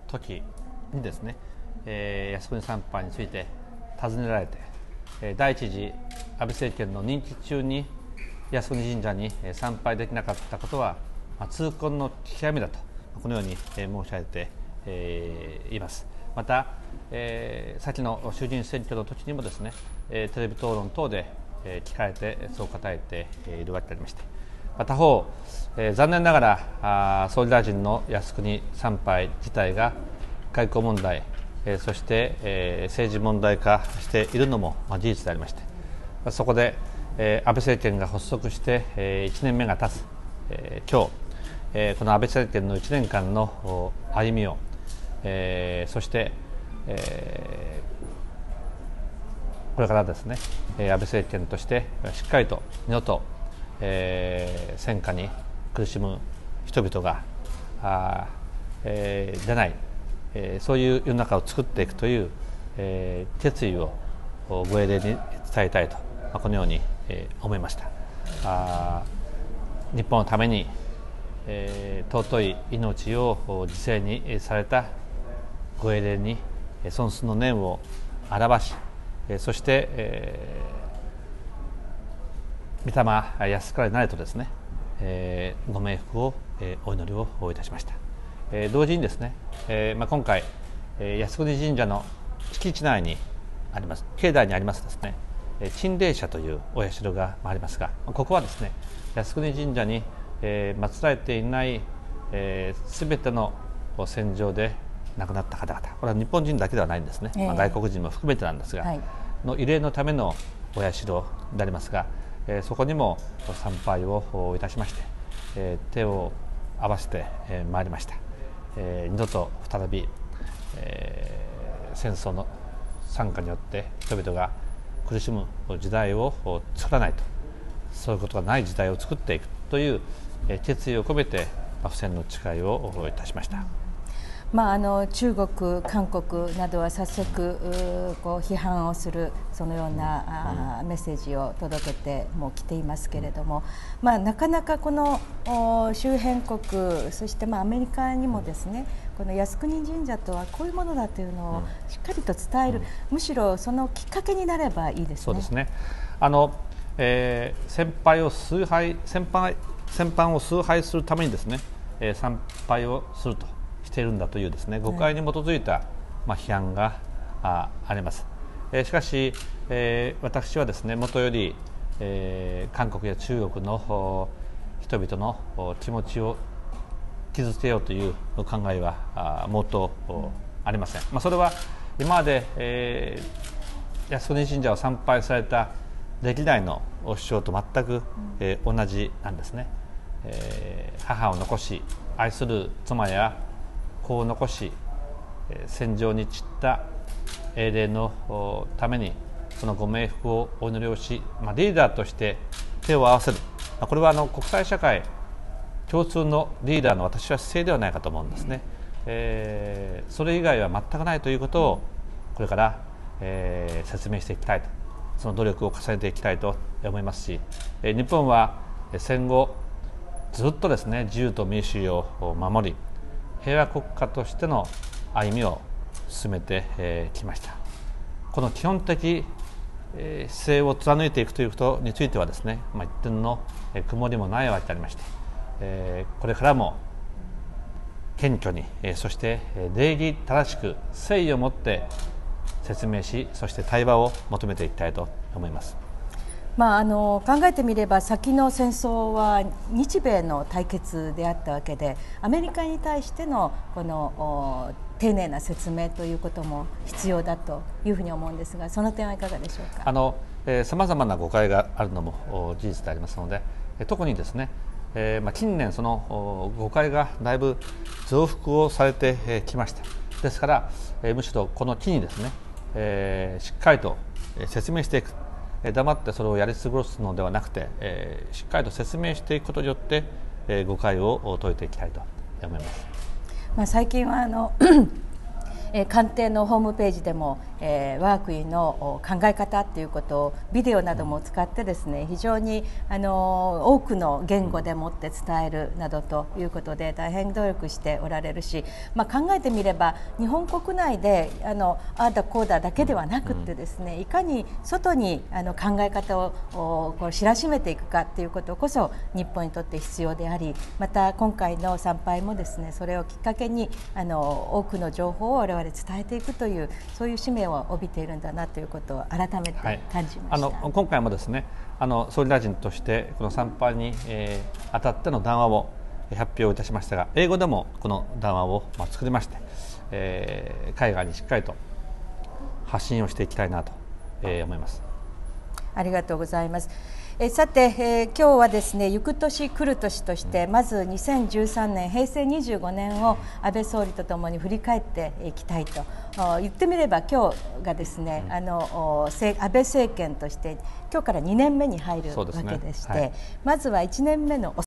時にですね、靖国参拝について尋ねられて、第一次安倍政権の任期中に靖国神社に参拝できなかったことは、痛恨の極みだとこのように申し上げています。また、先の衆議院選挙の時にもですね、テレビ討論等で聞かれてそう答えているわけでありまして、他方、残念ながら総理大臣の靖国参拝自体が外交問題、そして、政治問題化しているのも事実でありまして、そこで、安倍政権が発足して、1年目が経つ、今日、この安倍政権の1年間の歩みを、そして、これからですね、安倍政権としてしっかりと二度と、戦火に苦しむ人々が出ない、そういう世の中を作っていくという、決意をご英霊に伝えたいと、このように、思いました。日本のために、尊い命を犠牲にされたご英霊に尊崇の念を表し、そして、御霊安かれなれとですね、ご冥福を、お祈りをいたしました。同時にですね、今回、靖国神社の敷地内にあります境内にありますですね、陳霊社というお社がありますが、ここはですね、靖国神社に、祀られていないすべての戦場で亡くなった方々、これは日本人だけではないんですね、外国人も含めてなんですが、の慰霊のためのお社でありますが、そこにも参拝をいたしまして、手を合わせてまいりました。二度と再び、戦争の惨禍によって人々が苦しむ時代を作らないと、そういうことがない時代を作っていくという決意を込めて不戦の誓いをいたしました。 中国、韓国などは早速批判をするそのようなメッセージを届けても来ていますけれども、なかなかこの周辺国、そしてアメリカにもですね、この靖国神社とはこういうものだというのをしっかりと伝える、むしろそのきっかけになればいいですね。 そうですね。戦犯を崇拝するためにですね、参拝をするとしているんだというですね、誤解に基づいた、批判があります。しかし、私はですね、もとより、韓国や中国の人々の気持ちを傷つけようという考えは毛頭ありません。それは今まで、靖国神社を参拝された歴代の主張と全く、同じなんですね。母を残し愛する妻や子を残し、戦場に散った英霊のためにそのご冥福をお祈りをし、リーダーとして手を合わせる、これは国際社会共通のリーダーの私は姿勢ではないかと思うんですね。それ以外は全くないということをこれから、説明していきたいと、その努力を重ねていきたいと思いますし、日本は戦後ずっとですね、自由と民主主義を守り、平和国家としての歩みを進めてきました。この基本的姿勢を貫いていくということについてはですね、一点の曇りもないわけでありまして、これからも謙虚に、そして礼儀正しく誠意を持って説明し、そして対話を求めていきたいと思います。 考えてみれば、先の戦争は日米の対決であったわけで、アメリカに対してのこの丁寧な説明ということも必要だというふうに思うんですが、その点はいかがでしょうか。 さまざまな誤解があるのも事実でありますので、特にですね、近年その誤解がだいぶ増幅をされてきました。ですから、むしろこの機にですね、しっかりと説明していく、黙ってそれをやり過ごすのではなくて、しっかりと説明していくことによって、誤解を解いていきたいと思います。 最近は官邸のホームページでも、我が国の考え方ということをビデオなども使ってですね、非常に多くの言語でもって伝えるなどということで大変努力しておられるし、考えてみれば日本国内でああだこうだだけではなくてですね、いかに外に考え方をこう知らしめていくかということこそ日本にとって必要であり、また今回の参拝もですね、それをきっかけに多くの情報を我々伝えていくという、そういう使命を帯びているんだなということを改めて感じました。 今回もですね、総理大臣としてこの参拝に、あたっての談話を発表いたしましたが、英語でもこの談話を作りまして、海外にしっかりと発信をしていきたいなと、思います。 ありがとうございます。さて、今日はですね、行く年来る年としてまず2013年平成25年を安倍総理とともに振り返っていきたいと。言ってみれば今日がですね、安倍政権として今日から2年目に入るわけでして、まずは1年目のお